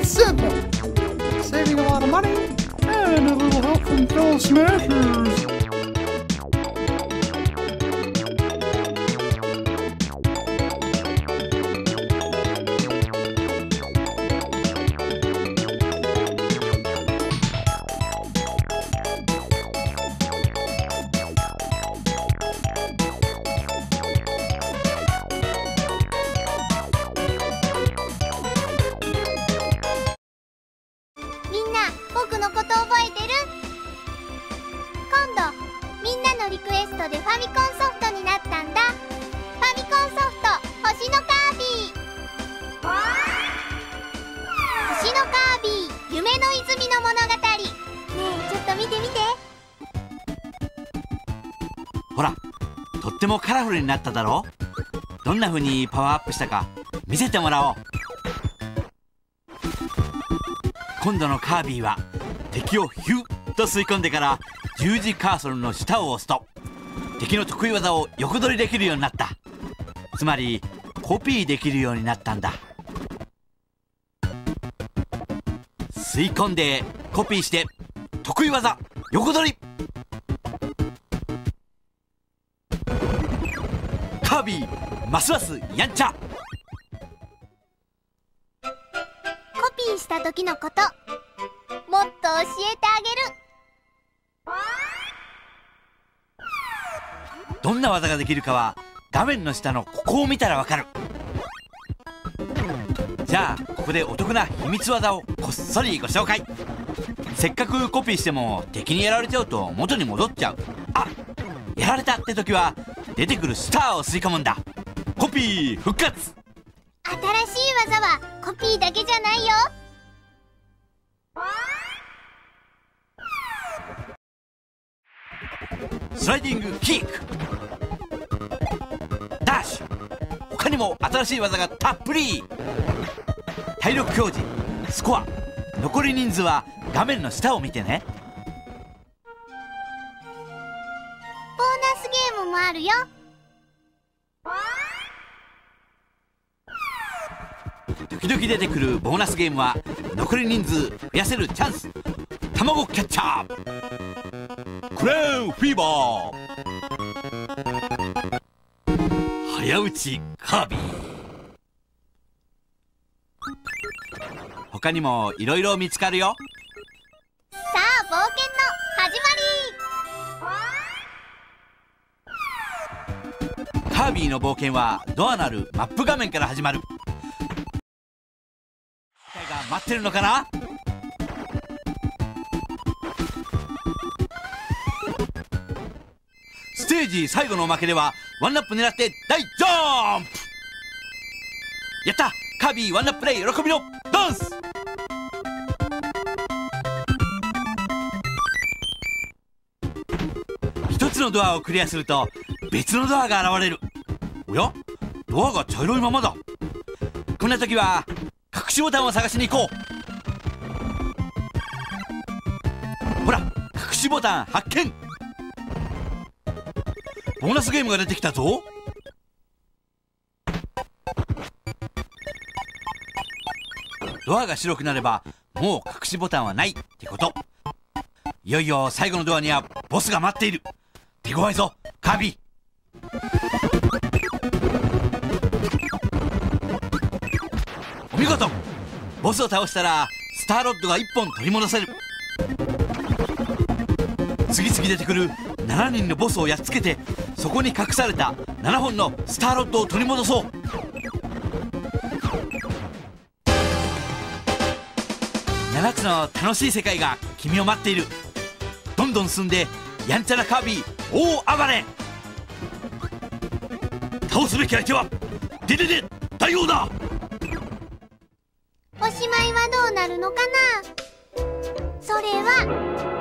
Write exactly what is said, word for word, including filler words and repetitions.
It's simple. Saving a lot of money and a little help from fellow smashers. ほら、とってもカラフルになっただろう。どんな風にパワーアップしたか見せてもらおう。今度のカービィは敵をヒュッと吸い込んでから十字カーソルの下を押すと敵の得意技を横取りできるようになった。つまりコピーできるようになったんだ。吸い込んでコピーして得意技横取り。カービィますますやんちゃ。 コピーした時のこともっと教えてあげる。 どんな技ができるかは画面の下のここを見たらわかる。じゃあここでお得な秘密技をこっそりご紹介。せっかくコピーしても敵にやられちゃうと元に戻っちゃう。あ、やられたって時は出てくるスターを吸い込むんだ。コピー復活。 新しい技はコピーだけじゃないよ。 スライディングキック、ダッシュ、他にも新しい技がたっぷり。体力表示、スコア、残り人数は画面の下を見てね。 ボーナスゲームもあるよ。 時々出てくるボーナスゲームは残り人数増やせるチャンス。卵キャッチャー、クレーンフィーバー、早打ちカービィ。他にもいろいろ見つかるよ。 さあ冒険の始まり。 カービィの冒険はドアのあるマップ画面から始まる。世界が待ってるのかな。ステージ最後のおまけではワンナップ狙って大ジャンプ。やった、カービィワンナップで喜びのダンス。一つのドアをクリアすると別のドアが現れる。おや、ドアが茶色いままだ。こんな時は隠しボタンを探しに行こう。ほら、隠しボタン発見。ボーナスゲームが出てきたぞ。ドアが白くなればもう隠しボタンはないってこと。いよいよ最後のドアにはボスが待っている。手強いぞカービィ。お見事。ボスを倒したらスターロッドがいっぽん取り戻せる。次々出てくるしちにんのボスをやっつけてそこに隠されたななほんのスターロッドを取り戻そう。ななつの楽しい世界が君を待っている。どんどん進んでやんちゃなカービィ大暴れ。倒すべき相手はデデデ大王だ。 おしまいはどうなるのかな。それは